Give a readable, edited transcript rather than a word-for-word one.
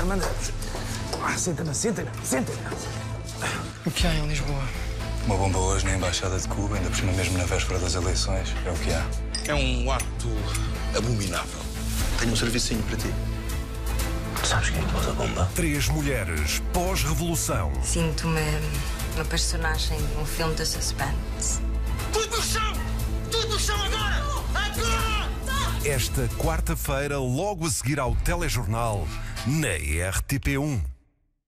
manda. Senta-na. O que há em Lisboa? Uma bomba hoje na Embaixada de Cuba, ainda por cima mesmo na véspera das eleições. É o que há. É um ato abominável. Tenho um servicinho para ti. Sabes quem é que pôs a bomba? 3 mulheres pós-revolução. Sinto-me uma personagem de um filme de suspense. Tudo no chão agora! Agora! Esta quarta-feira, logo a seguir ao telejornal, na RTP1.